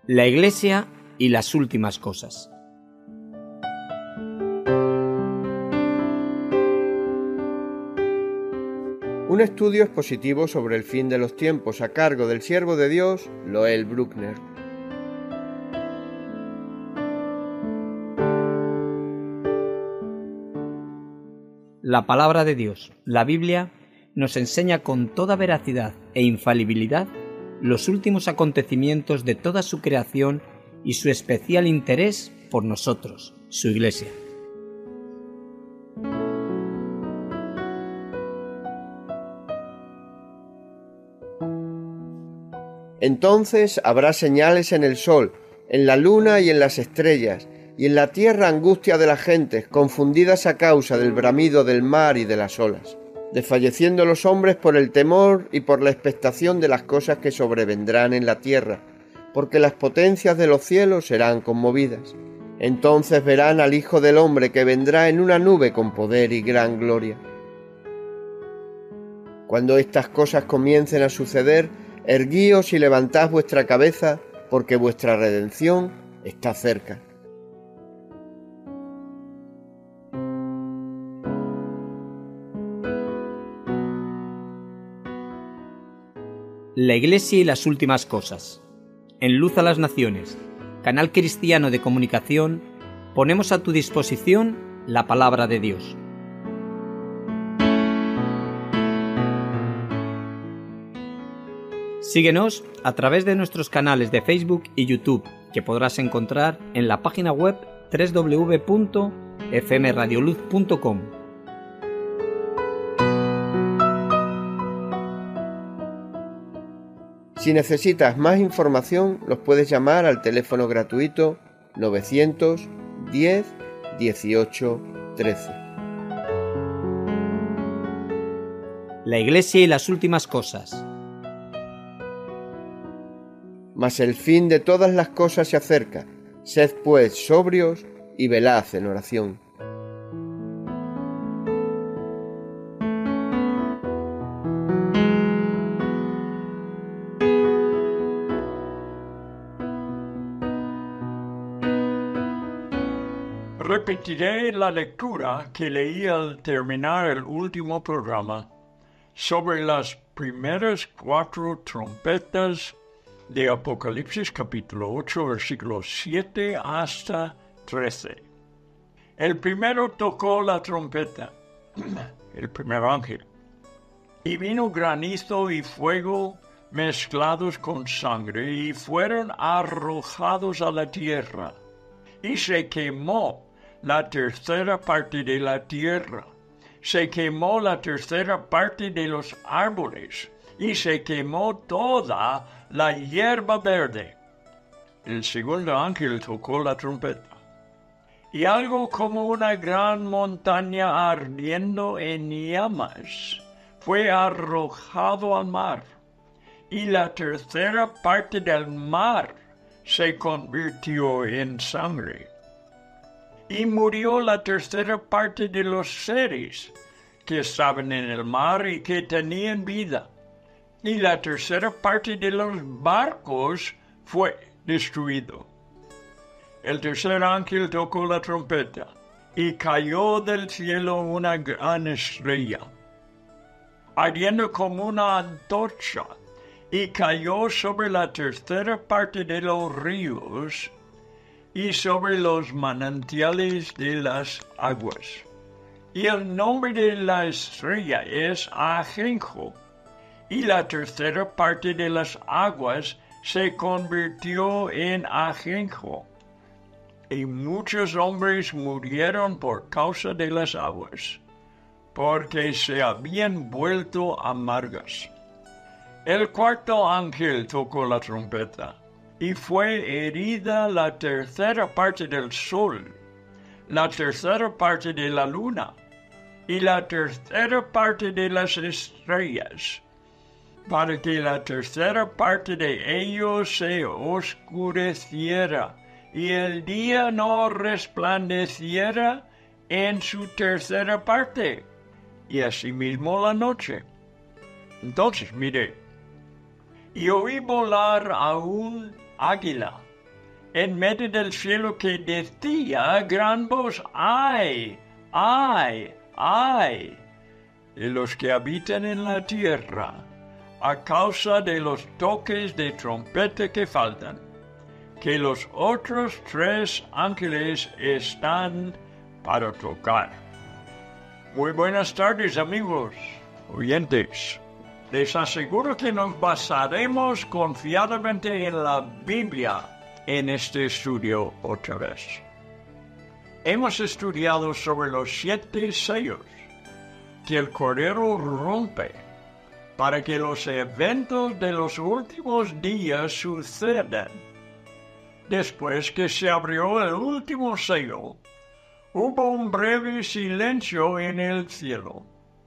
La Iglesia y las últimas cosas. Un estudio expositivo sobre el fin de los tiempos a cargo del siervo de Dios, Loel Bruckner. La palabra de Dios, la Biblia, nos enseña con toda veracidad e infalibilidad los últimos acontecimientos de toda su creación y su especial interés por nosotros, su Iglesia. Entonces habrá señales en el sol, en la luna y en las estrellas, y en la tierra angustia de las gentes, confundidas a causa del bramido del mar y de las olas, desfalleciendo los hombres por el temor y por la expectación de las cosas que sobrevendrán en la tierra, porque las potencias de los cielos serán conmovidas. Entonces verán al Hijo del Hombre que vendrá en una nube con poder y gran gloria. Cuando estas cosas comiencen a suceder, erguíos y levantad vuestra cabeza, porque vuestra redención está cerca. La Iglesia y las últimas cosas. En Luz a las Naciones, canal cristiano de comunicación, ponemos a tu disposición la palabra de Dios. Síguenos a través de nuestros canales de Facebook y YouTube, que podrás encontrar en la página web www.fmradioluz.com. Si necesitas más información, los puedes llamar al teléfono gratuito 910 18 13. La Iglesia y las últimas cosas. Mas el fin de todas las cosas se acerca. Sed pues sobrios y velad en oración. Repetiré la lectura que leí al terminar el último programa sobre las primeras 4 trompetas de Apocalipsis capítulo 8, versículos 7 hasta 13. El primero tocó la trompeta, el primer ángel, y vino granizo y fuego mezclados con sangre, y fueron arrojados a la tierra, y se quemó la tercera parte de la tierra, se quemó la tercera parte de los árboles, y se quemó toda la hierba verde. El segundo ángel tocó la trompeta, y algo como una gran montaña ardiendo en llamas fue arrojado al mar, y la tercera parte del mar se convirtió en sangre. Y murió la tercera parte de los seres que estaban en el mar y que tenían vida. Y la tercera parte de los barcos fue destruido. El tercer ángel tocó la trompeta, y cayó del cielo una gran estrella, ardiendo como una antorcha, y cayó sobre la tercera parte de los ríos y sobre los manantiales de las aguas. Y el nombre de la estrella es Ajenjo, y la tercera parte de las aguas se convirtió en ajenjo, y muchos hombres murieron por causa de las aguas, porque se habían vuelto amargas. El cuarto ángel tocó la trompeta, y fue herida la tercera parte del sol, la tercera parte de la luna, y la tercera parte de las estrellas, para que la tercera parte de ellos se oscureciera, y el día no resplandeciera en su tercera parte, y asimismo la noche. Entonces, mire, y oí volar a un águila en medio del cielo que decía a gran voz, ¡ay, ay, ay! De los que habitan en la tierra, a causa de los toques de trompeta que faltan, que los otros 3 ángeles están para tocar. Muy buenas tardes, amigos oyentes. Les aseguro que nos basaremos confiadamente en la Biblia en este estudio otra vez. Hemos estudiado sobre los 7 sellos que el Cordero rompe para que los eventos de los últimos días sucedan. Después que se abrió el último sello, hubo un breve silencio en el cielo.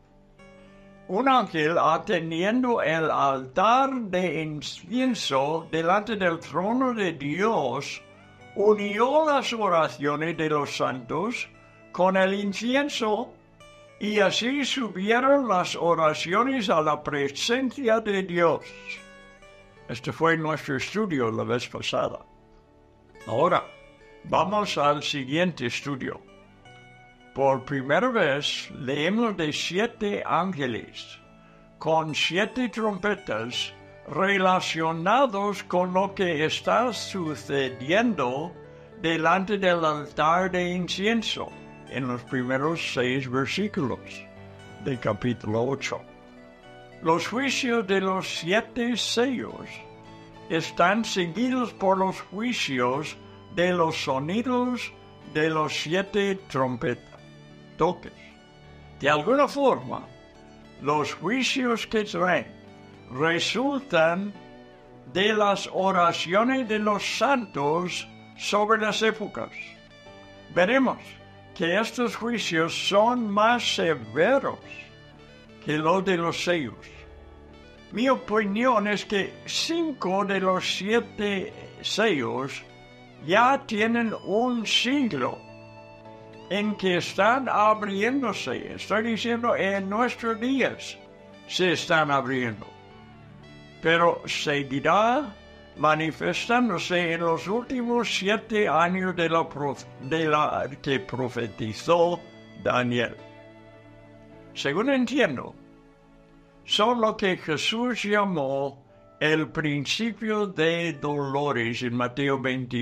Un ángel atendiendo el altar de incienso delante del trono de Dios unió las oraciones de los santos con el incienso y así subieron las oraciones a la presencia de Dios. Este fue nuestro estudio la vez pasada. Ahora, vamos al siguiente estudio. Por primera vez leemos de 7 ángeles con 7 trompetas relacionados con lo que está sucediendo delante del altar de incienso en los primeros 6 versículos del capítulo 8. Los juicios de los 7 sellos están seguidos por los juicios de los sonidos de los 7 trompetas, toques. De alguna forma, los juicios que traen resultan de las oraciones de los santos sobre las épocas. Veremos que estos juicios son más severos que los de los sellos. Mi opinión es que 5 de los 7 sellos ya tienen un siglo en que están abriéndose. Estoy diciendo, en nuestros días se están abriendo. Pero seguirá manifestándose en los últimos 7 años de la que profetizó Daniel. Según entiendo, son lo que Jesús llamó el principio de dolores en Mateo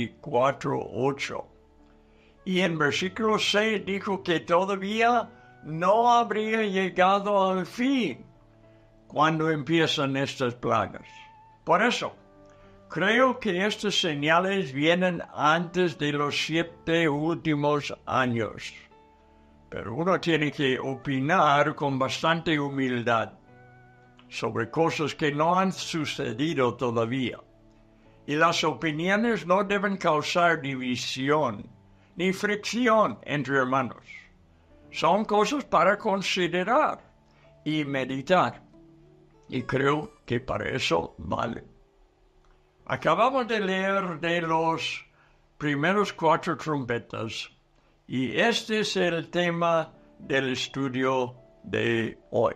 24:8. Y en versículo 6 dijo que todavía no habría llegado al fin cuando empiezan estas plagas. Por eso, creo que estas señales vienen antes de los 7 últimos años. Pero uno tiene que opinar con bastante humildad sobre cosas que no han sucedido todavía. Y las opiniones no deben causar división ni fricción entre hermanos. Son cosas para considerar y meditar. Y creo que para eso vale. Acabamos de leer de los primeros 4 trompetas y este es el tema del estudio de hoy.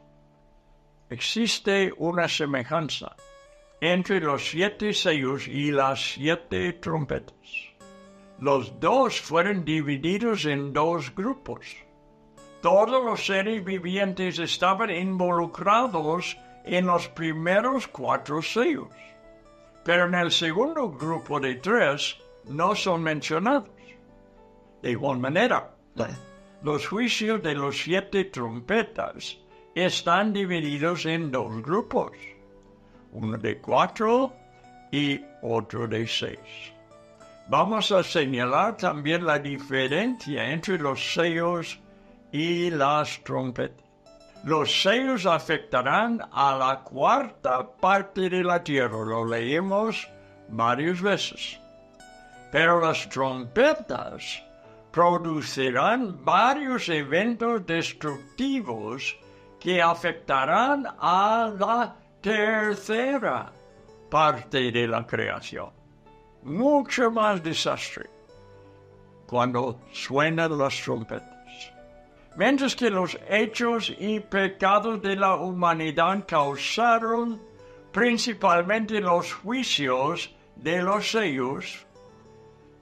Existe una semejanza entre los 7 sellos y las 7 trompetas. Los 2 fueron divididos en 2 grupos. Todos los seres vivientes estaban involucrados en los primeros 4 sellos, pero en el segundo grupo de 3 no son mencionados. De igual manera, los juicios de los 7 trompetas están divididos en 2 grupos, uno de 4 y otro de 6. Vamos a señalar también la diferencia entre los sellos y las trompetas. Los sellos afectarán a la 4ª parte de la tierra, lo leemos varias veces. Pero las trompetas producirán varios eventos destructivos que afectarán a la 3ª parte de la creación. Mucho más desastre cuando suenan las trompetas. Mientras que los hechos y pecados de la humanidad causaron principalmente los juicios de los sellos,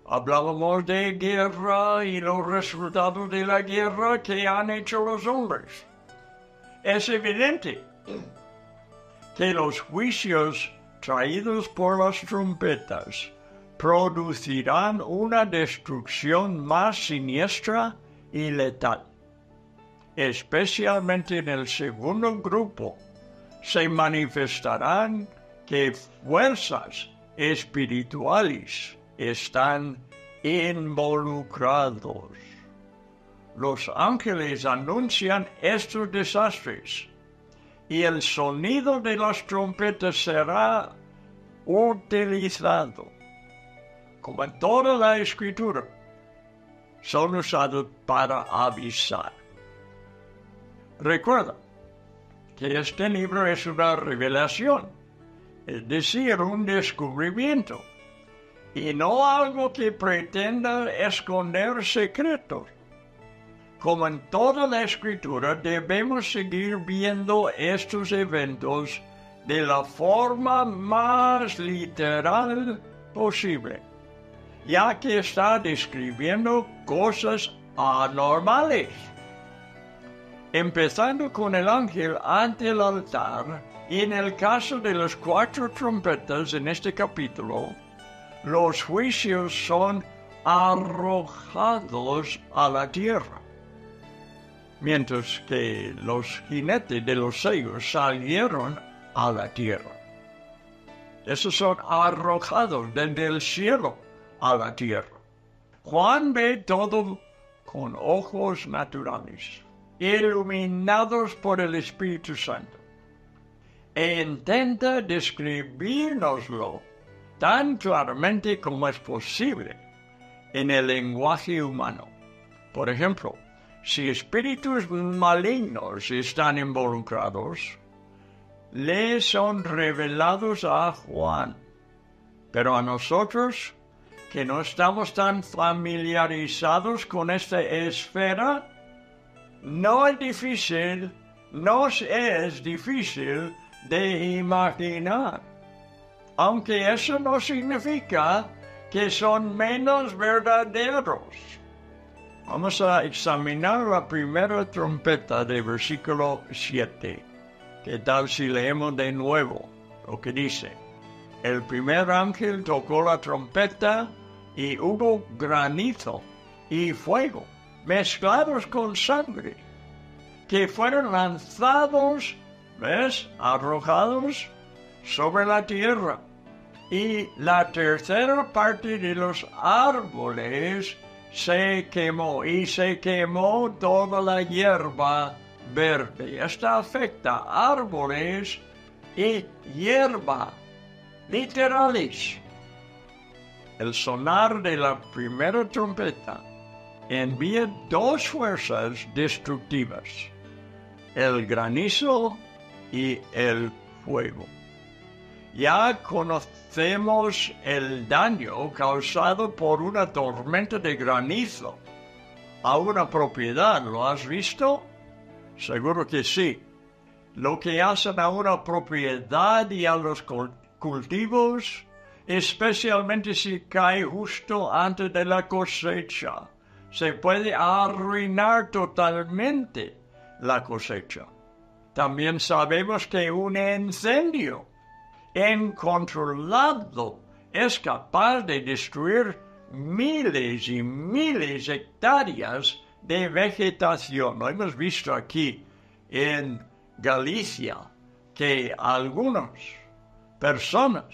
Hablábamos de guerra y los resultados de la guerra que han hecho los hombres. Es evidente que los juicios traídos por las trompetas producirán una destrucción más siniestra y letal. Especialmente en el segundo grupo se manifestarán que fuerzas espirituales están involucrados. Los ángeles anuncian estos desastres y el sonido de las trompetas será utilizado, como en toda la Escritura, son usados para avisar. Recuerda que este libro es una revelación, es decir, un descubrimiento, y no algo que pretenda esconder secretos. Como en toda la Escritura, debemos seguir viendo estos eventos de la forma más literal posible, ya que está describiendo cosas anormales. Empezando con el ángel ante el altar, y en el caso de las 4 trompetas en este capítulo, los juicios son arrojados a la tierra, mientras que los jinetes de los sellos salieron a la tierra. Esos son arrojados desde el cielo a la tierra. Juan ve todo con ojos naturales, iluminados por el Espíritu Santo, e intenta describírnoslo tan claramente como es posible en el lenguaje humano. Por ejemplo, si espíritus malignos están involucrados, le son revelados a Juan. Pero a nosotros, que no estamos tan familiarizados con esta esfera, nos es difícil de imaginar. Aunque eso no significa que son menos verdaderos. Vamos a examinar la primera trompeta de versículo 7. ¿Qué tal si leemos de nuevo lo que dice? El primer ángel tocó la trompeta y hubo granizo y fuego mezclados con sangre, que fueron lanzados, ¿ves?, arrojados sobre la tierra. Y la tercera parte de los árboles se quemó, y se quemó toda la hierba verde. Esta afecta árboles y hierba, literales. El sonar de la primera trompeta envía 2 fuerzas destructivas, el granizo y el fuego. Ya conocemos el daño causado por una tormenta de granizo a una propiedad. ¿Lo has visto? Seguro que sí. Lo que hacen a una propiedad y a los cultivos, especialmente si cae justo antes de la cosecha, se puede arruinar totalmente la cosecha. También sabemos que un incendio incontrolado es capaz de destruir miles y miles de hectáreas de vegetación. Lo hemos visto aquí en Galicia, que algunas personas,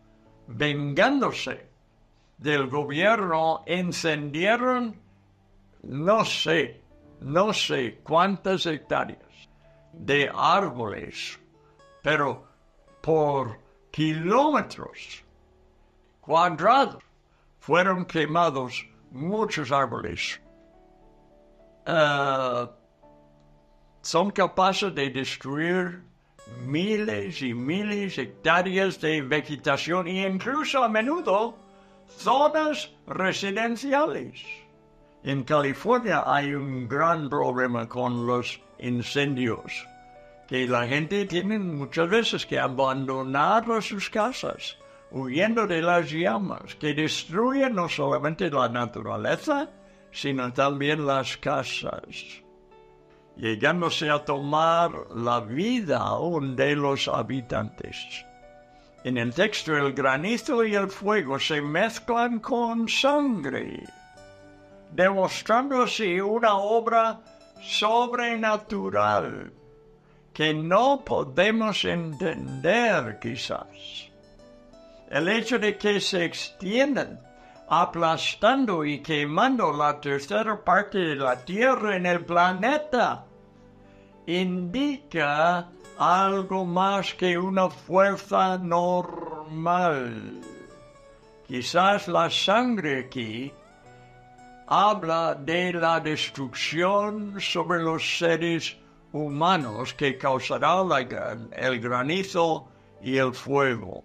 vengándose del gobierno, incendiaron no sé cuántas hectáreas de árboles, pero por kilómetros cuadrados fueron quemados muchos árboles. Son capaces de destruir miles y miles de hectáreas de vegetación e incluso a menudo zonas residenciales. En California hay un gran problema con los incendios, que la gente tiene muchas veces que abandonar sus casas huyendo de las llamas, que destruyen no solamente la naturaleza, sino también las casas, llegándose a tomar la vida aún de los habitantes. En el texto, el granizo y el fuego se mezclan con sangre, demostrando así una obra sobrenatural que no podemos entender quizás. El hecho de que se extiendan aplastando y quemando la tercera parte de la Tierra en el planeta indica algo más que una fuerza normal. Quizás la sangre aquí habla de la destrucción sobre los seres humanos que causará el granizo y el fuego.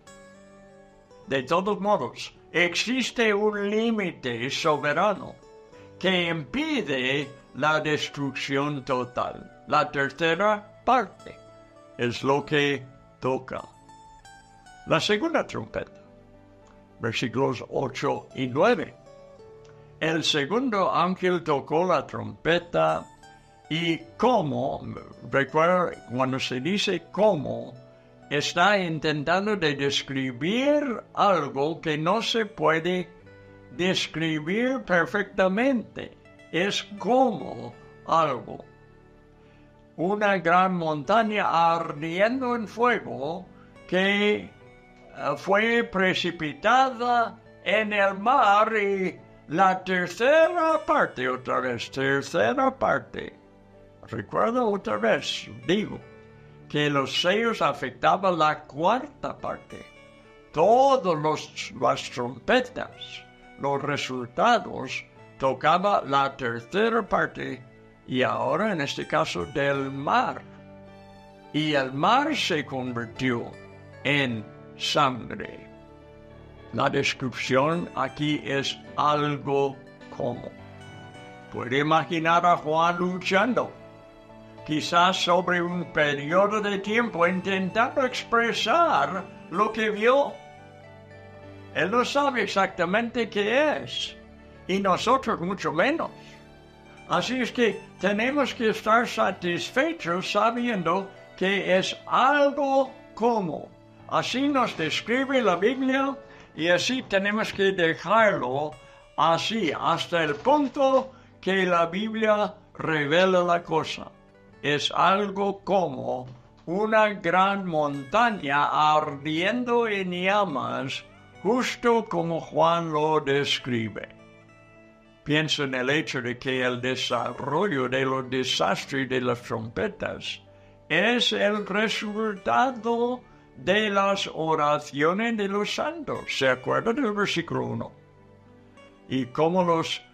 De todos modos, existe un límite soberano que impide la destrucción total. La tercera parte es lo que toca. La segunda trompeta, versículos 8 y 9. El segundo ángel tocó la trompeta y cómo, recuerda, cuando se dice cómo, está intentando de describir algo que no se puede describir perfectamente. Es como algo. Una gran montaña ardiendo en fuego que fue precipitada en el mar y la tercera parte, tercera parte. Recuerda otra vez, digo, que los sellos afectaban la cuarta parte. Todas las trompetas, los resultados, tocaba la tercera parte y ahora en este caso del mar. Y el mar se convirtió en sangre. La descripción aquí es algo como. Puede imaginar a Juan luchando, quizás sobre un periodo de tiempo intentando expresar lo que vio. Él no sabe exactamente qué es, y nosotros mucho menos. Así es que tenemos que estar satisfechos sabiendo que es algo como. Así nos describe la Biblia y así tenemos que dejarlo así hasta el punto que la Biblia revela la cosa. Es algo como una gran montaña ardiendo en llamas, justo como Juan lo describe. Pienso en el hecho de que el desarrollo de los desastres de las trompetas es el resultado de las oraciones de los santos. ¿Se acuerdan del versículo 1? Y cómo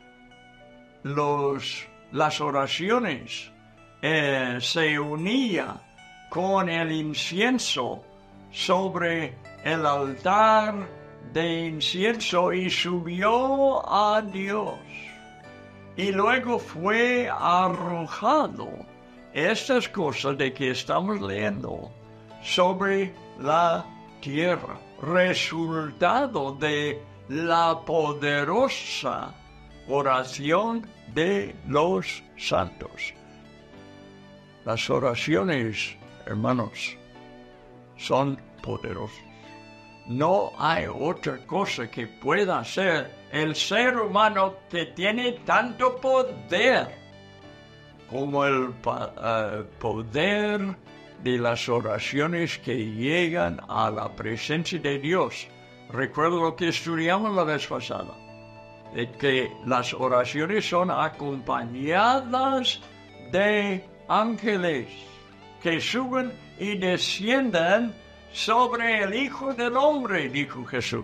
las oraciones se unían con el incienso sobre el altar de incienso y subió a Dios. Y luego fue arrojado estas cosas de que estamos leyendo sobre la tierra, resultado de la poderosa oración de los santos. Las oraciones, hermanos, son poderosas. No hay otra cosa que pueda hacer el ser humano que tiene tanto poder como el poder de las oraciones que llegan a la presencia de Dios. Recuerdo lo que estudiamos la vez pasada, de que las oraciones son acompañadas de ángeles que suben y descienden sobre el Hijo del Hombre, dijo Jesús.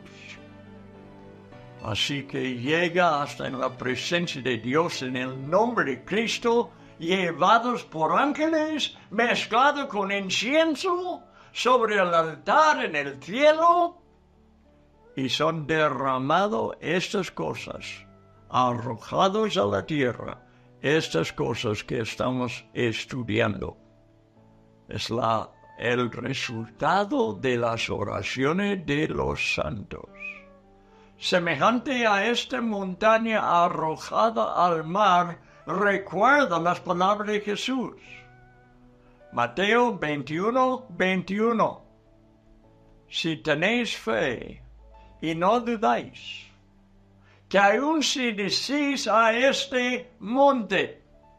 Así que llega hasta en la presencia de Dios en el nombre de Cristo, llevados por ángeles, mezclado con incienso sobre el altar en el cielo, y son derramados estas cosas, arrojados a la tierra, estas cosas que estamos estudiando. Es la el resultado de las oraciones de los santos. Semejante a esta montaña arrojada al mar, recuerda las palabras de Jesús. Mateo 21:21. Si tenéis fe y no dudáis, que aun si decís a este monte,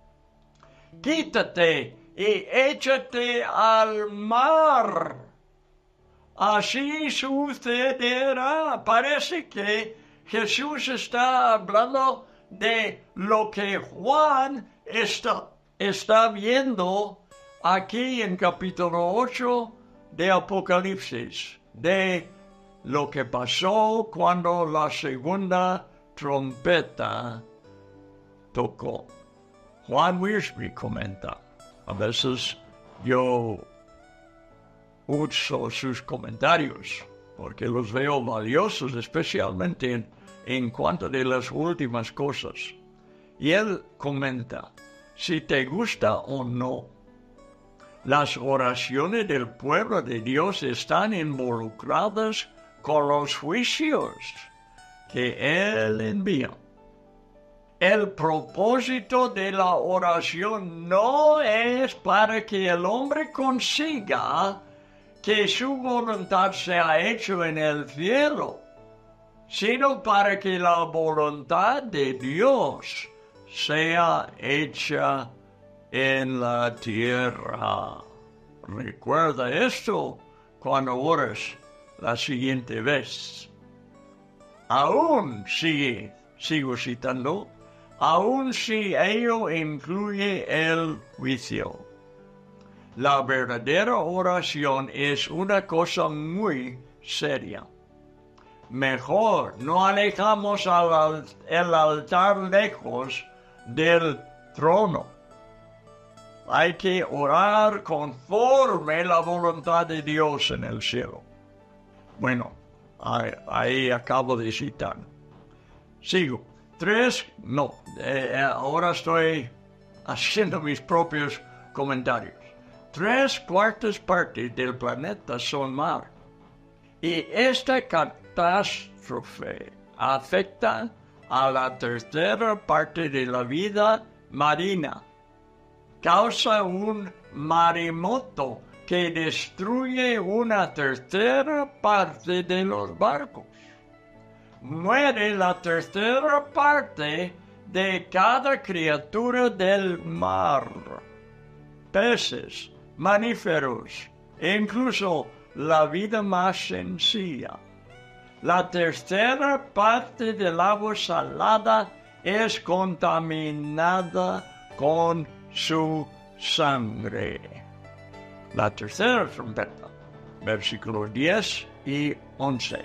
quítate y échate al mar, así sucederá. Parece que Jesús está hablando de lo que Juan está viendo aquí en capítulo 8 de Apocalipsis, de lo que pasó cuando la segunda trompeta tocó. Juan Wiersbe comenta, a veces yo uso sus comentarios porque los veo valiosos, especialmente en cuanto de las últimas cosas. Y él comenta, si te gusta o no, las oraciones del pueblo de Dios están involucradas con los juicios que Él envía. El propósito de la oración no es para que el hombre consiga que su voluntad sea hecha en el cielo, sino para que la voluntad de Dios sea hecha en la tierra. Recuerda esto cuando ores la siguiente vez. Aún si, sigo citando, aún si ello incluye el juicio. La verdadera oración es una cosa muy seria. Mejor no alejamos el altar lejos del trono. Hay que orar conforme la voluntad de Dios en el cielo. Bueno, ahí acabo de citar. Sigo. Ahora estoy haciendo mis propios comentarios. 3/4 partes del planeta son mar. Y esta catástrofe afecta a la 1/3 parte de la vida marina. Causa un maremoto que destruye una 1/3 parte de los barcos. Muere la 1/3 parte de cada criatura del mar. Peces, mamíferos, e incluso la vida más sencilla. La 1/3 parte del agua salada es contaminada con su sangre. La 3ª trompeta, versículos 10 y 11.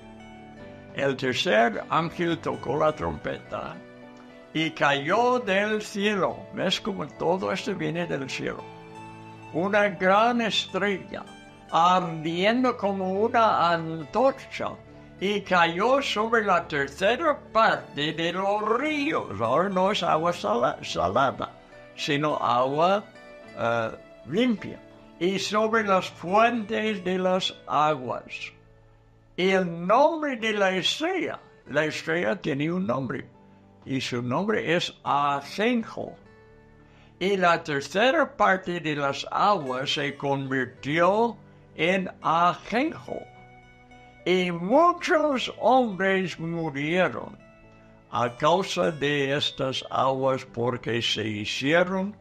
El tercer ángel tocó la trompeta y cayó del cielo. ¿Ves cómo todo esto viene del cielo? Una gran estrella, ardiendo como una antorcha, y cayó sobre la 1/3 parte de los ríos. Ahora no es agua salada, sino agua limpia, y sobre las fuentes de las aguas. Y el nombre de la estrella tiene un nombre, y su nombre es Ajenjo. Y la 1/3 parte de las aguas se convirtió en ajenjo. Y muchos hombres murieron a causa de estas aguas porque se hicieron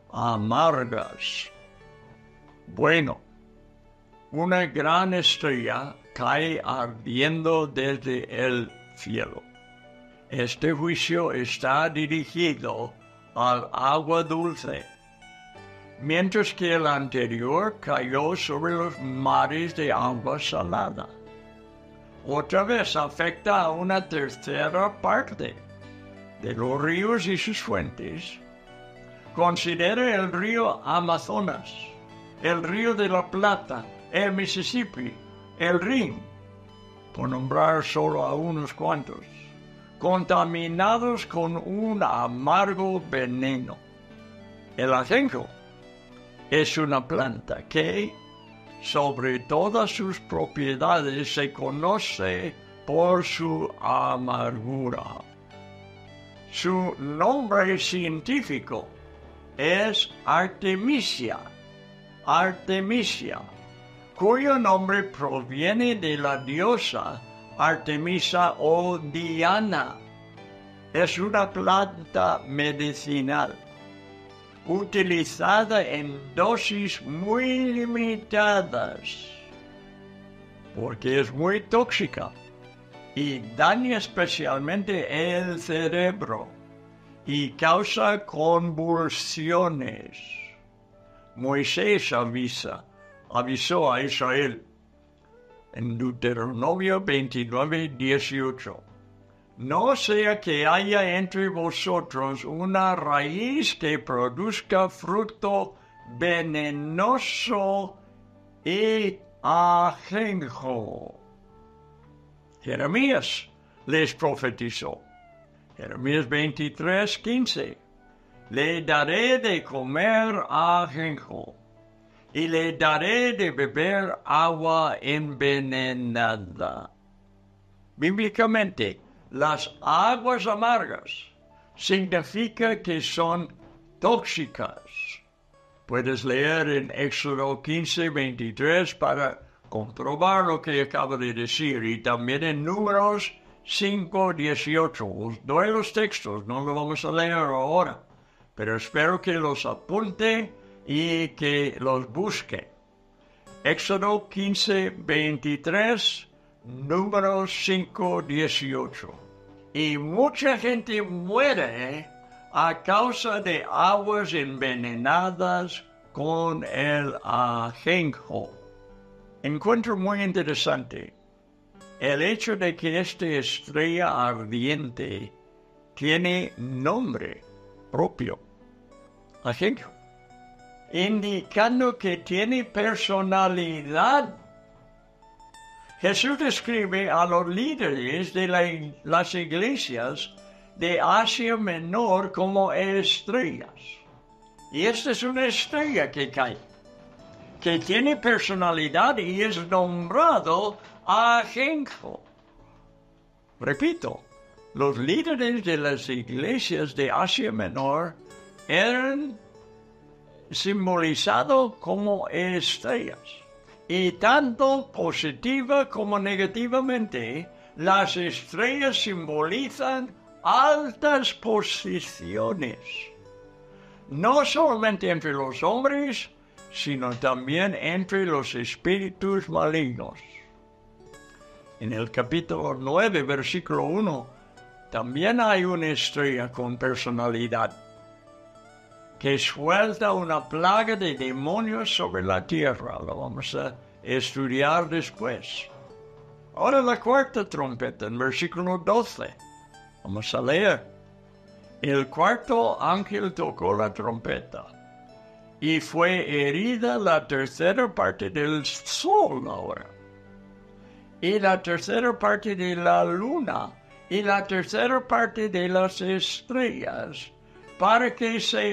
amargas. Bueno, una gran estrella cae ardiendo desde el cielo. Este juicio está dirigido al agua dulce, mientras que el anterior cayó sobre los mares de agua salada. Otra vez afecta a una 1/3 parte de los ríos y sus fuentes. Considera el río Amazonas, el río de la Plata, el Mississippi, el Rin, por nombrar solo a unos cuantos, contaminados con un amargo veneno. El ajenjo es una planta que sobre todas sus propiedades se conoce por su amargura. Su nombre científico es Artemisia, cuyo nombre proviene de la diosa Artemisa o Diana. Es una planta medicinal utilizada en dosis muy limitadas porque es muy tóxica y daña especialmente el cerebro y causa convulsiones. Moisés avisó a Israel en Deuteronomio 29:18. No sea que haya entre vosotros una raíz que produzca fruto venenoso y ajenjo. Jeremías les profetizó. Jeremías 23:15. Le daré de comer ajenjo y le daré de beber agua envenenada. Bíblicamente, las aguas amargas significa que son tóxicas. Puedes leer en Éxodo 15:23 para comprobar lo que acabo de decir, y también en Números 5:18. Os doy los textos, no lo vamos a leer ahora, pero espero que los apunte y que los busque. Éxodo 15:23, Números 5:18. Y mucha gente muere a causa de aguas envenenadas con el ajenjo. Encuentro muy interesante el hecho de que esta estrella ardiente tiene nombre propio, ajenjo, indicando que tiene personalidad. Jesús describe a los líderes de las iglesias de Asia Menor como estrellas. Y esta es una estrella que cae, que tiene personalidad y es nombrado ajenjo. Repito, los líderes de las iglesias de Asia Menor eran simbolizados como estrellas. Y tanto positiva como negativamente, las estrellas simbolizan altas posiciones, no solamente entre los hombres, sino también entre los espíritus malignos. En el capítulo 9, versículo 1, también hay una estrella con personalidad que suelta una plaga de demonios sobre la tierra. Lo vamos a estudiar después. Ahora la cuarta trompeta, en versículo 12. Vamos a leer. El cuarto ángel tocó la trompeta, y fue herida la tercera parte del sol ahora, y la tercera parte de la luna, y la tercera parte de las estrellas, para que se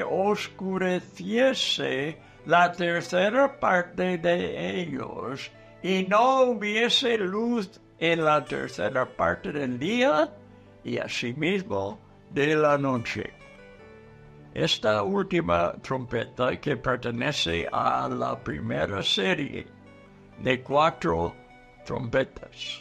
oscureciese la tercera parte de ellos, y no hubiese luz en la tercera parte del día, y asimismo de la noche. Esta última trompeta, que pertenece a la primera serie de 4 trompetas,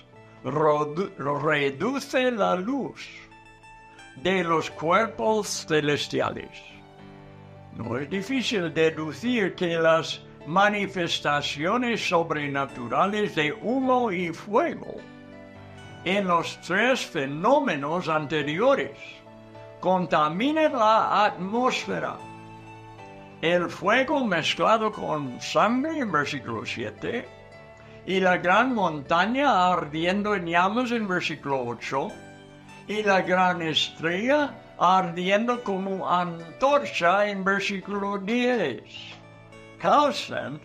reduce la luz de los cuerpos celestiales. No es difícil deducir que las manifestaciones sobrenaturales de humo y fuego en los 3 fenómenos anteriores contaminan la atmósfera. El fuego mezclado con sangre en versículo 7, y la gran montaña ardiendo en llamas en versículo 8, y la gran estrella ardiendo como antorcha en versículo 10. Causan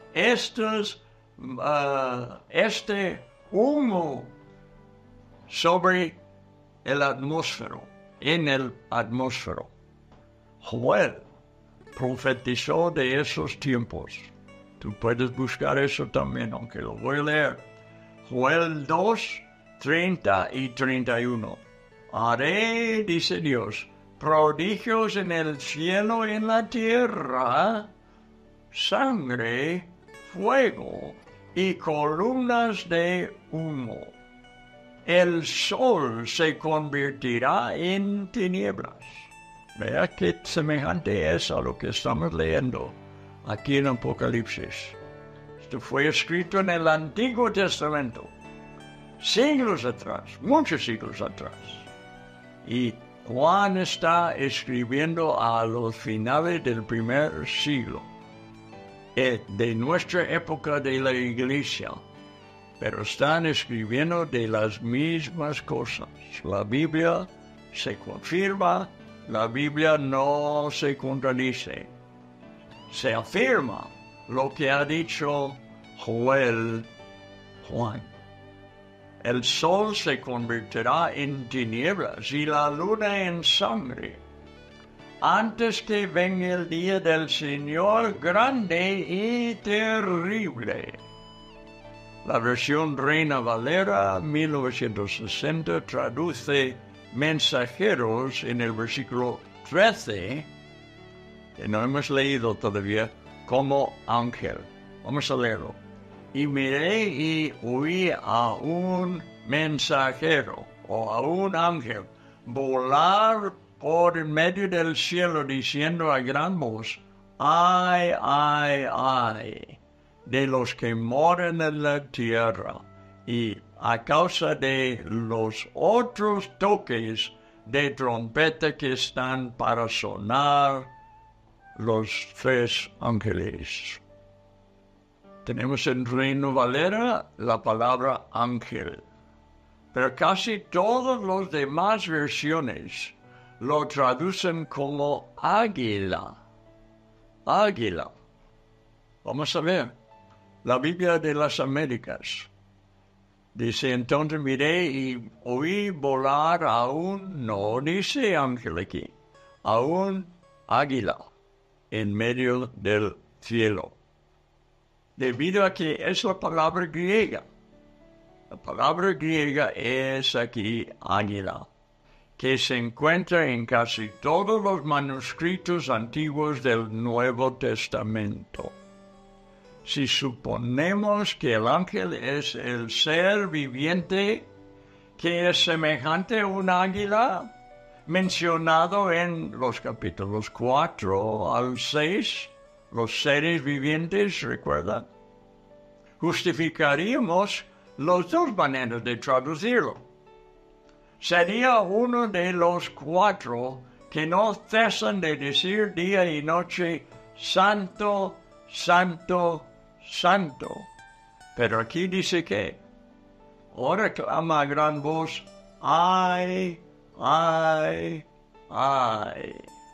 este humo sobre el atmósfero, en el atmósfero. Joel profetizó de esos tiempos Tú puedes buscar eso también, aunque lo voy a leer. Joel 2, 30 y 31. Haré, dice Dios, prodigios en el cielo y en la tierra, sangre, fuego y columnas de humo. El sol se convertirá en tinieblas. Vea qué semejante es a lo que estamos leyendo aquí en Apocalipsis. Esto fue escrito en el Antiguo Testamento, siglos atrás, muchos siglos atrás. Y Juan está escribiendo a los finales del primer siglo, de nuestra época de la iglesia, pero están escribiendo de las mismas cosas. La Biblia se confirma, la Biblia no se contradice. Se afirma lo que ha dicho Juan. El sol se convertirá en tinieblas y la luna en sangre, antes que venga el día del Señor grande y terrible. La versión Reina Valera 1960 traduce mensajeros en el versículo 13, que no hemos leído todavía, como ángel. Vamos a leerlo. Y miré y oí a un mensajero o a un ángel volar por en medio del cielo diciendo a gran voz, ay, ay, ay, de los que moran en la tierra, y a causa de los otros toques de trompeta que están para sonar los tres ángeles. Tenemos en Reina Valera la palabra ángel, pero casi todas las demás versiones lo traducen como águila. Águila. Vamos a ver. La Biblia de las Américas dice, entonces miré y oí volar a un, no dice ángel aquí, a un águila en medio del cielo. Debido a que es la palabra griega. La palabra griega es aquí águila, que se encuentra en casi todos los manuscritos antiguos del Nuevo Testamento. Si suponemos que el ángel es el ser viviente que es semejante a un águila, mencionado en los capítulos 4 al 6, los seres vivientes, ¿recuerdan? Justificaríamos las dos maneras de traducirlo. Sería uno de los cuatro que no cesan de decir día y noche, santo, santo, santo. Pero aquí dice que, ahora clama a gran voz, ay, ay, ay.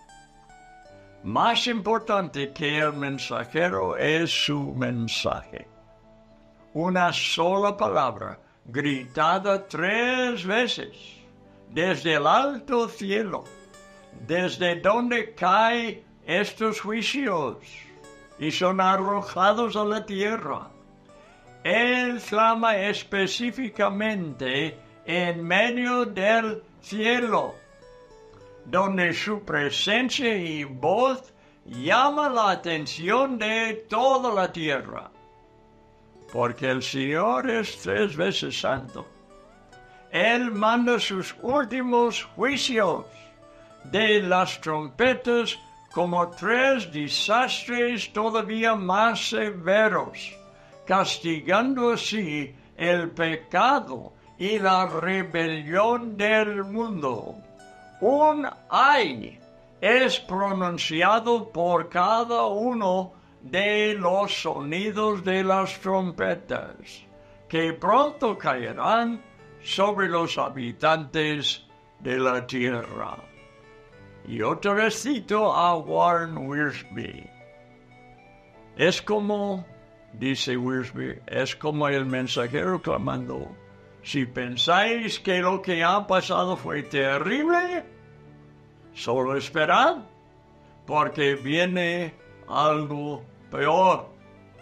Más importante que el mensajero es su mensaje. Una sola palabra, gritada 3 veces, desde el alto cielo, desde donde caen estos juicios y son arrojados a la tierra. Él clama específicamente en medio del cielo, donde su presencia y voz llama la atención de toda la tierra. Porque el Señor es 3 veces santo. Él manda sus últimos juicios de las trompetas como 3 desastres todavía más severos, castigando así el pecado y la rebelión del mundo. Un ay es pronunciado por cada uno de los sonidos de las trompetas, que pronto caerán sobre los habitantes de la tierra. Y otra vez cito a Warren Wiersbe. Es como, dice Wiersbe, es como el mensajero clamando, si pensáis que lo que ha pasado fue terrible, solo esperad, porque viene algo peor.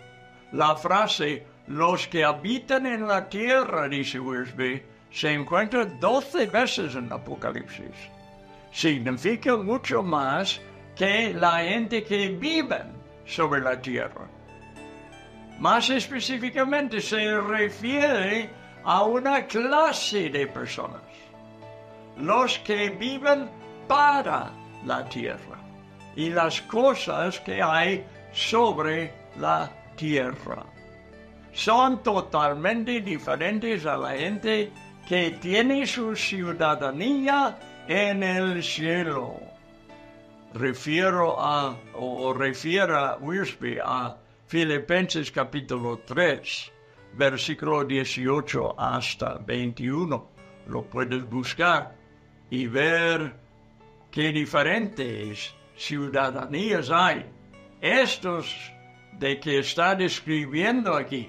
La frase los que habitan en la tierra, dice Wiersbe, se encuentra 12 veces en Apocalipsis. Significa mucho más que la gente que vive sobre la tierra. Más específicamente se refiere a una clase de personas, los que viven para la tierra y las cosas que hay sobre la tierra. Son totalmente diferentes a la gente que tiene su ciudadanía en el cielo. Refiere Wiersbe a Filipenses capítulo 3, versículo 18 hasta 21. Lo puedes buscar y ver qué diferentes ciudadanías hay. Estos de que está describiendo aquí,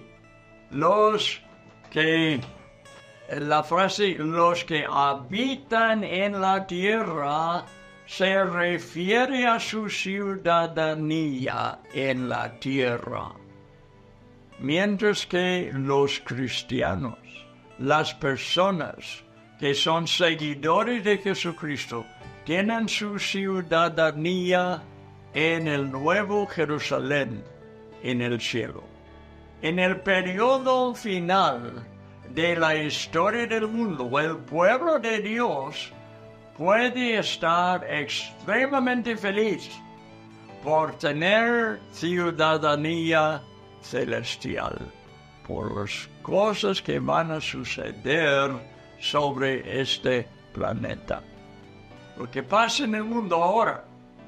la frase los que habitan en la tierra se refiere a su ciudadanía en la tierra. Mientras que los cristianos, las personas que son seguidores de Jesucristo, tienen su ciudadanía en el Nuevo Jerusalén, en el cielo. En el periodo final de la historia del mundo, el pueblo de Dios puede estar extremadamente feliz por tener ciudadanía celestial, por las cosas que van a suceder sobre este planeta. Lo que pasa en el mundo ahora,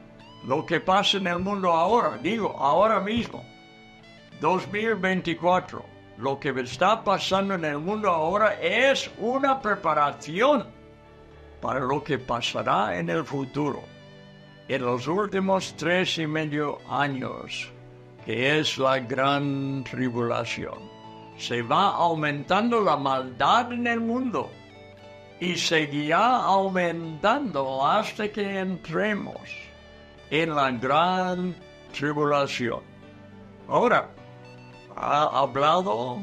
digo, ahora mismo, 2024, lo que está pasando en el mundo ahora es una preparación para lo que pasará en el futuro, en los últimos 3.5 años, que es la gran tribulación. Se va aumentando la maldad en el mundo y seguirá aumentando hasta que entremos en la gran tribulación. Ahora, ha hablado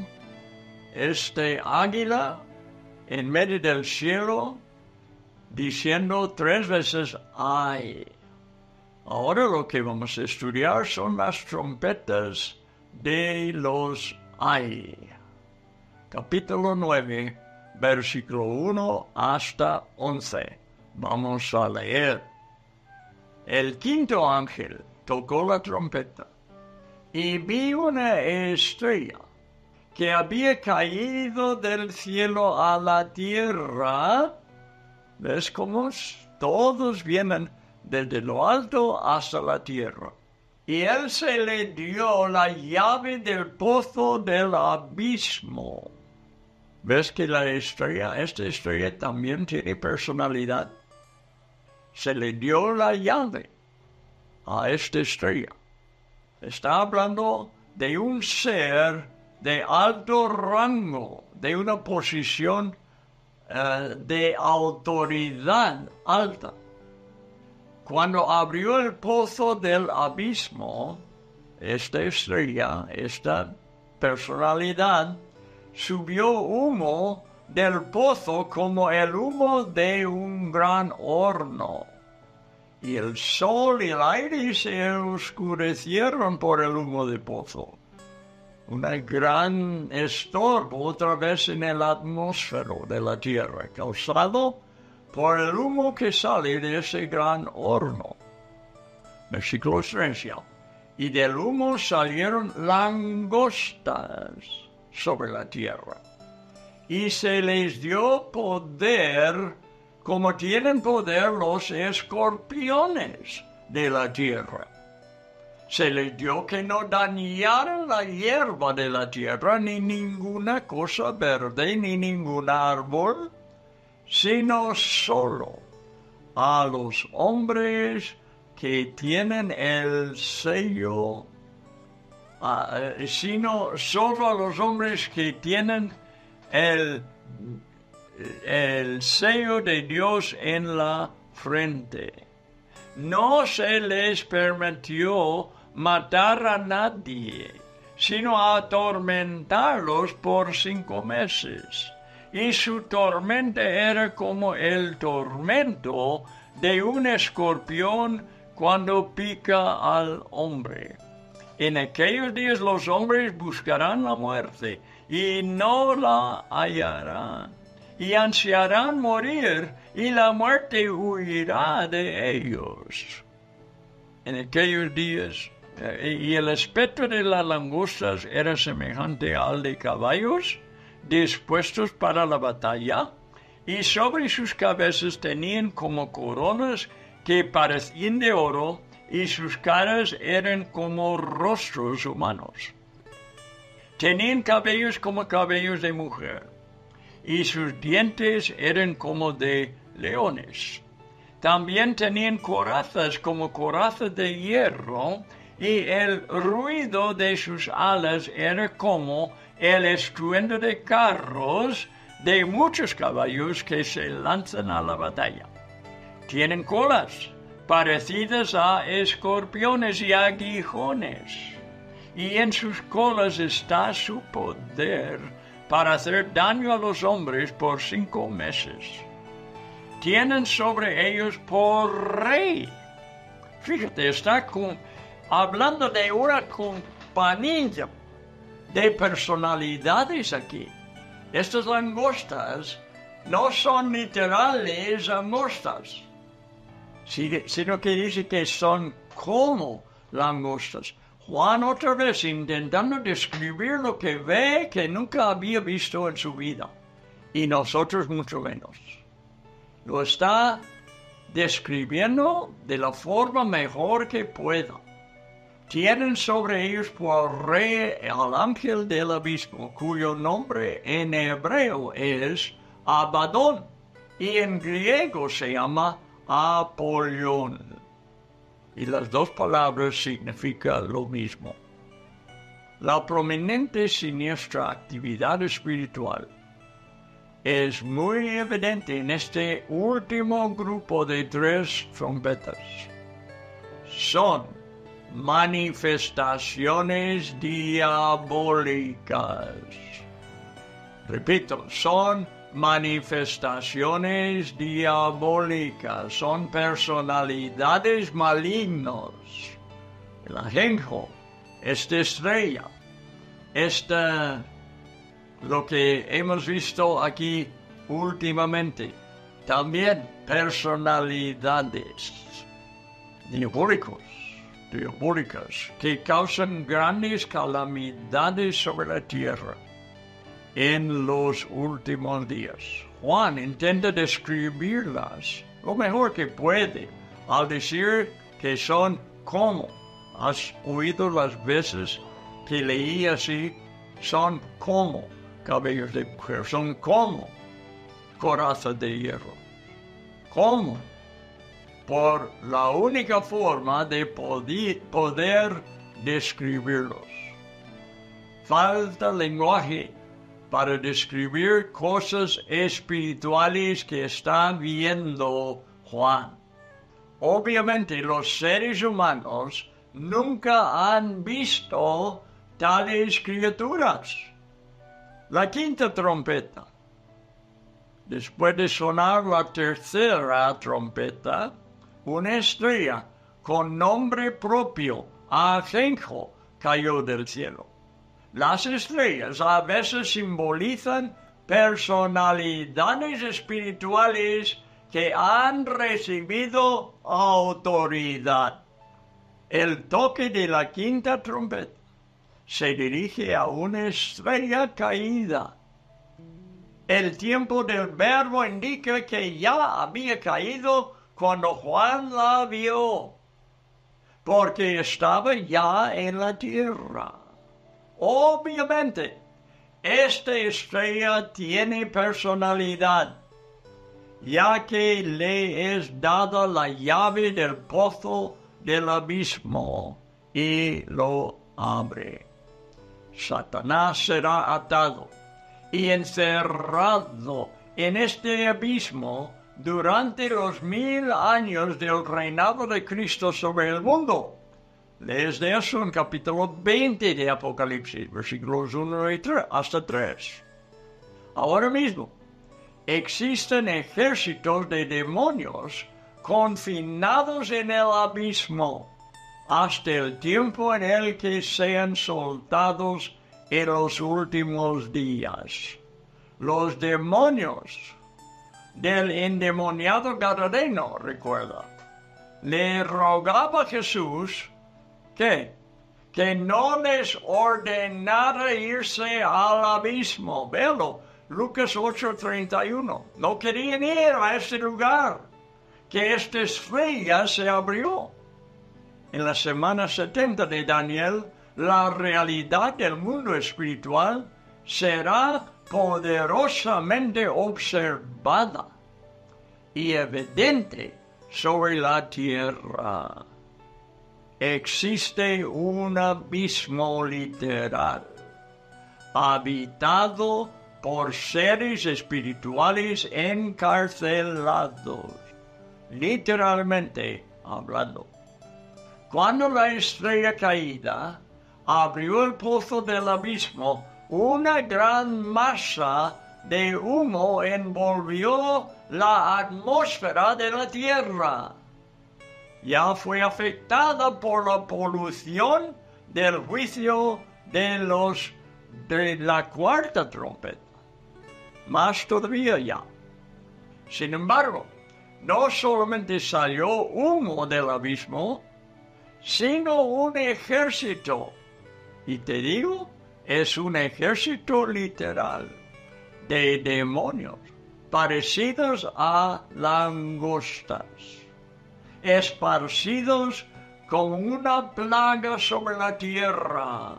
este águila en medio del cielo, diciendo 3 veces ay. Ahora lo que vamos a estudiar son las trompetas de los ay. Capítulo 9, versículo 1 hasta 11. Vamos a leer. El quinto ángel tocó la trompeta y vi una estrella que había caído del cielo a la tierra. ¿Ves cómo todos vienen desde lo alto hasta la tierra? Y él se le dio la llave del pozo del abismo. ¿Ves que esta estrella también tiene personalidad? Se le dio la llave a esta estrella. Está hablando de un ser de alto rango, de una posición de autoridad alta. Cuando abrió el pozo del abismo, esta estrella, esta personalidad, subió humo del pozo como el humo de un gran horno. Y el sol y el aire se oscurecieron por el humo del pozo. Una gran estorbo otra vez en el atmósfero de la tierra, causado por el humo que sale de ese gran horno. Versículo 13. Y del humo salieron langostas sobre la tierra. Y se les dio poder, como tienen poder los escorpiones de la tierra. Se les dio que no dañaran la hierba de la tierra, ni ninguna cosa verde, ni ningún árbol, sino solo a los hombres que tienen el sello, solo a los hombres que tienen el sello de Dios en la frente. No se les permitió matar a nadie, sino a atormentarlos por 5 meses. Y su tormenta era como el tormento de un escorpión cuando pica al hombre. En aquellos días los hombres buscarán la muerte y no la hallarán, y ansiarán morir, y la muerte huirá de ellos. En aquellos días, y el aspecto de las langostas era semejante al de caballos dispuestos para la batalla, y sobre sus cabezas tenían como coronas que parecían de oro, y sus caras eran como rostros humanos. Tenían cabellos como cabellos de mujer, y sus dientes eran como de leones. También tenían corazas como corazas de hierro, y el ruido de sus alas era como el estruendo de carros de muchos caballos que se lanzan a la batalla. Tienen colas parecidas a escorpiones y aguijones, y en sus colas está su poder para hacer daño a los hombres por 5 meses. Tienen sobre ellos por rey. Fíjate, está hablando de una compañía de personalidades aquí. Estas langostas no son literales langostas, sino que dice que son como langostas. Juan otra vez intentando describir lo que ve que nunca había visto en su vida, y nosotros mucho menos. Lo está describiendo de la forma mejor que pueda. Tienen sobre ellos por rey al ángel del abismo, cuyo nombre en hebreo es Abadón, y en griego se llama Apollón. Y las dos palabras significan lo mismo. La prominente siniestra actividad espiritual es muy evidente en este último grupo de 3 trompetas. Son manifestaciones diabólicas. Repito, son manifestaciones diabólicas, son personalidades malignos. El ajenjo, esta estrella, lo que hemos visto aquí últimamente, también personalidades diabólicas que causan grandes calamidades sobre la tierra en los últimos días. Juan intenta describirlas lo mejor que puede al decir que son como. ¿Has oído las veces que leí así? Son como cabellos de mujer, son como corazas de hierro. ¿Cómo? Por la única forma de poder describirlos. Falta lenguaje para describir cosas espirituales que está viendo Juan. Obviamente los seres humanos nunca han visto tales criaturas. La quinta trompeta. Después de sonar la tercera trompeta, una estrella con nombre propio, ajenjo, cayó del cielo. Las estrellas a veces simbolizan personalidades espirituales que han recibido autoridad. El toque de la quinta trompeta se dirige a una estrella caída. El tiempo del verbo indica que ya había caído cuando Juan la vio, porque estaba ya en la tierra. Obviamente, esta estrella tiene personalidad, ya que le es dada la llave del pozo del abismo y lo abre. Satanás será atado y encerrado en este abismo durante los 1000 años del reinado de Cristo sobre el mundo. Lees de eso en capítulo 20 de Apocalipsis, versículos 1 y 3, hasta 3. Ahora mismo, existen ejércitos de demonios confinados en el abismo hasta el tiempo en el que sean soltados en los últimos días. Los demonios del endemoniado Gadareno, recuerda, le rogaba a Jesús que no les ordenara irse al abismo. Velo, Lucas 8:31. No querían ir a este lugar, que esta estrella se abrió. En la semana 70 de Daniel, la realidad del mundo espiritual será poderosamente observada y evidente sobre la tierra. Existe un abismo literal, habitado por seres espirituales encarcelados, literalmente hablando. Cuando la estrella caída abrió el pozo del abismo, una gran masa de humo envolvió la atmósfera de la Tierra. Ya fue afectada por la polución del juicio de la cuarta trompeta. Más todavía ya. Sin embargo, no solamente salió humo del abismo, sino un ejército. Y te digo, es un ejército literal de demonios parecidos a langostas, esparcidos como una plaga sobre la tierra.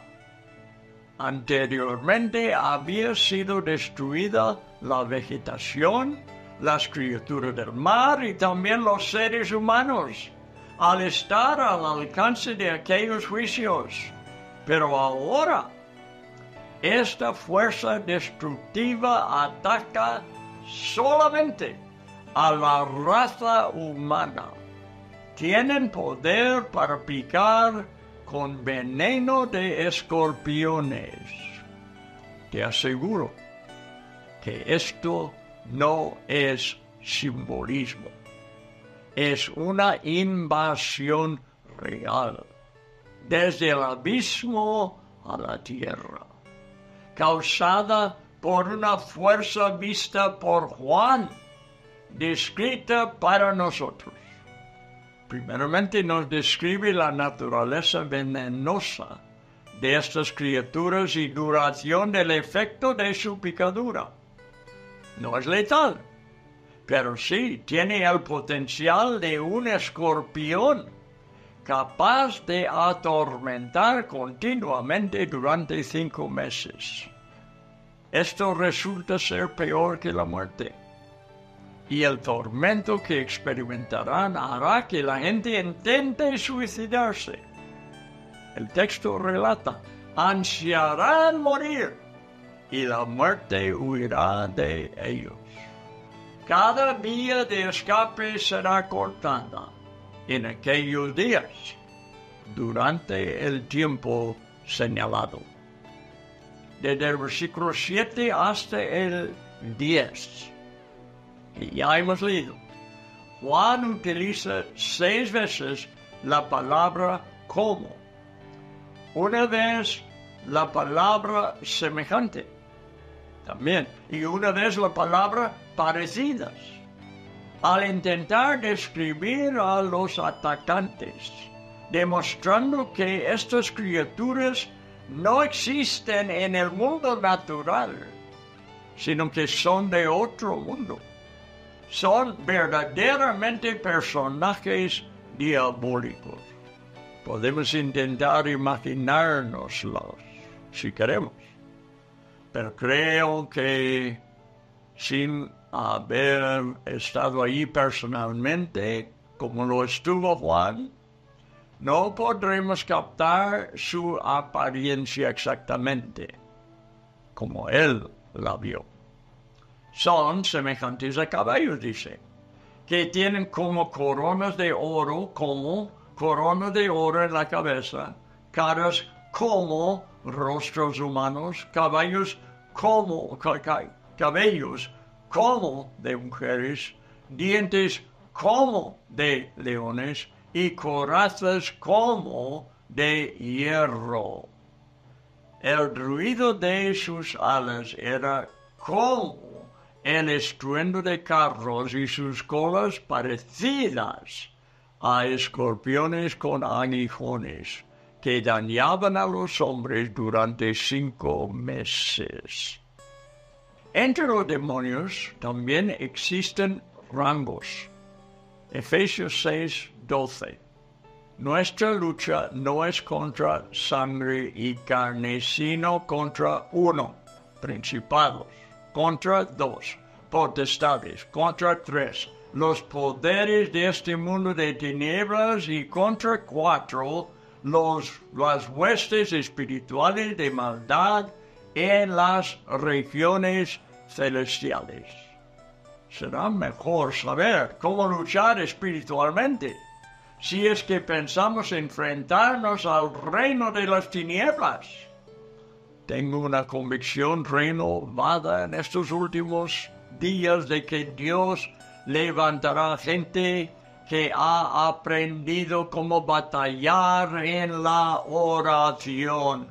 Anteriormente había sido destruida la vegetación, las criaturas del mar y también los seres humanos, al estar al alcance de aquellos juicios. Pero ahora, esta fuerza destructiva ataca solamente a la raza humana. Tienen poder para picar con veneno de escorpiones. Te aseguro que esto no es simbolismo. Es una invasión real, desde el abismo a la tierra, causada por una fuerza vista por Juan, descrita para nosotros. Primeramente nos describe la naturaleza venenosa de estas criaturas y duración del efecto de su picadura. No es letal, pero sí tiene el potencial de un escorpión capaz de atormentar continuamente durante 5 meses. Esto resulta ser peor que la muerte. Y el tormento que experimentarán hará que la gente intente suicidarse. El texto relata, ansiarán morir y la muerte huirá de ellos. Cada vía de escape será cortada en aquellos días, durante el tiempo señalado. Desde el versículo 7 hasta el 10. Y ya hemos leído. Juan utiliza 6 veces la palabra como. Una vez la palabra semejante. También. Y una vez la palabra parecidas. Al intentar describir a los atacantes, demostrando que estas criaturas no existen en el mundo natural, sino que son de otro mundo. Son verdaderamente personajes diabólicos. Podemos intentar imaginárnoslos, si queremos. Pero creo que sin haber estado allí personalmente, como lo estuvo Juan, no podremos captar su apariencia exactamente, como él la vio. Son semejantes a caballos, dice, que tienen como coronas de oro, como corona de oro en la cabeza, caras como rostros humanos, cabellos como de mujeres, dientes como de leones y corazas como de hierro. El ruido de sus alas era como el estruendo de carros y sus colas parecidas a escorpiones con aguijones que dañaban a los hombres durante 5 meses. Entre los demonios también existen rangos. Efesios 6:12. Nuestra lucha no es contra sangre y carne, sino contra 1, principados, contra 2, potestades, contra 3, los poderes de este mundo de tinieblas y contra 4, las huestes espirituales de maldad en las regiones celestiales. Será mejor saber cómo luchar espiritualmente si es que pensamos enfrentarnos al reino de las tinieblas. Tengo una convicción renovada en estos últimos días de que Dios levantará gente que ha aprendido cómo batallar en la oración.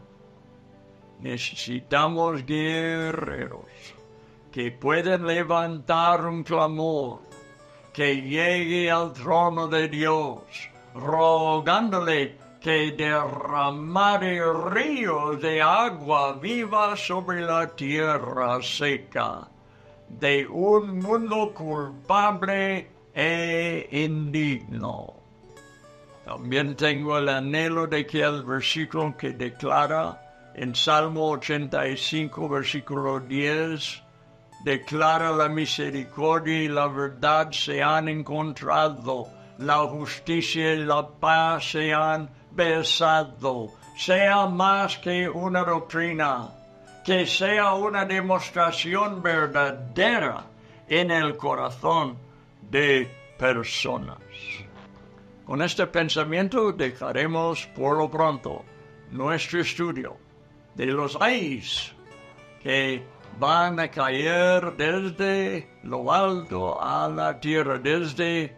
Necesitamos guerreros que pueden levantar un clamor, que llegue al trono de Dios, rogándole que derramare ríos de agua viva sobre la tierra seca, de un mundo culpable e indigno. También tengo el anhelo de que el versículo que declara en Salmo 85, versículo 10, declara la misericordia y la verdad se han encontrado, la justicia y la paz se han besado, sea más que una doctrina, que sea una demostración verdadera en el corazón de personas. Con este pensamiento dejaremos por lo pronto nuestro estudio de los ayes que van a caer desde lo alto a la tierra, desde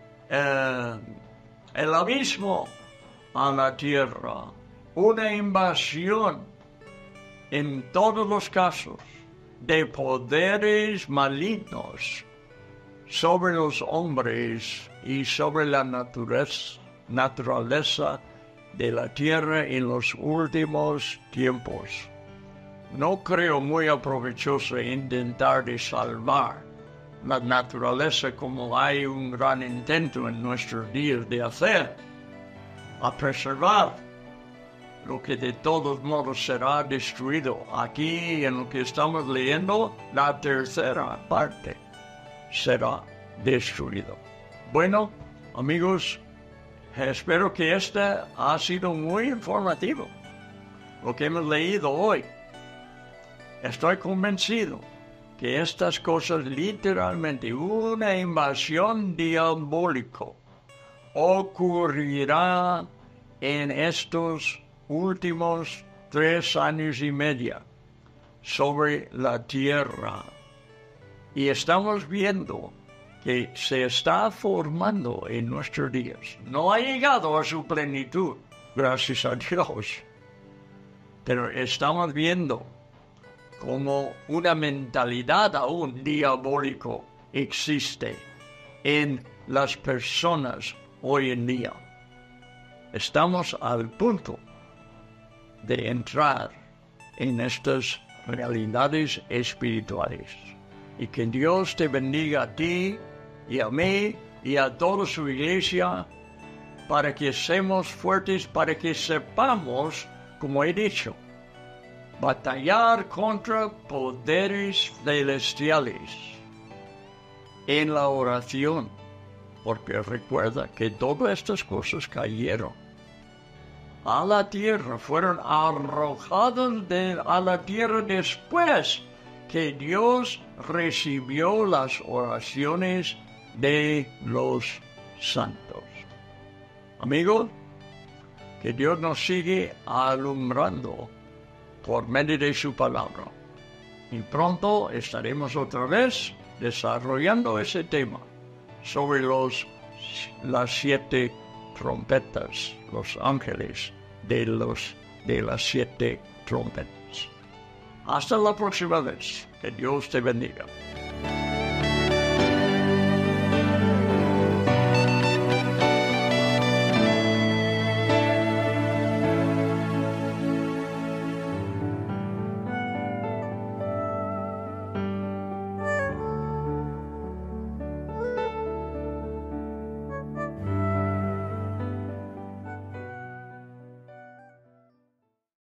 el abismo a la tierra. Una invasión en todos los casos de poderes malignos sobre los hombres y sobre la naturaleza de la tierra en los últimos tiempos. No creo muy aprovechoso intentar de salvar la naturaleza como hay un gran intento en nuestros días de hacer, a preservar lo que de todos modos será destruido. Aquí en lo que estamos leyendo, la tercera parte será destruido. Bueno, amigos, espero que este ha sido muy informativo, lo que hemos leído hoy. Estoy convencido que estas cosas literalmente, una invasión diabólica, ocurrirá en estos últimos 3 años y medio sobre la tierra. Y estamos viendo que se está formando en nuestros días. No ha llegado a su plenitud, gracias a Dios. Pero estamos viendo como una mentalidad aún diabólico existe en las personas hoy en día. Estamos al punto de entrar en estas realidades espirituales. Y que Dios te bendiga a ti y a mí y a toda su iglesia, para que seamos fuertes, para que sepamos, como he dicho, batallar contra poderes celestiales en la oración, porque recuerda que todas estas cosas cayeron a la tierra, fueron arrojados a la tierra después que Dios recibió las oraciones de los santos. Amigos, que Dios nos sigue alumbrando por medio de su palabra. Y pronto estaremos otra vez desarrollando ese tema sobre las 7 trompetas, los ángeles de las 7 trompetas. Hasta la próxima vez. Que Dios te bendiga.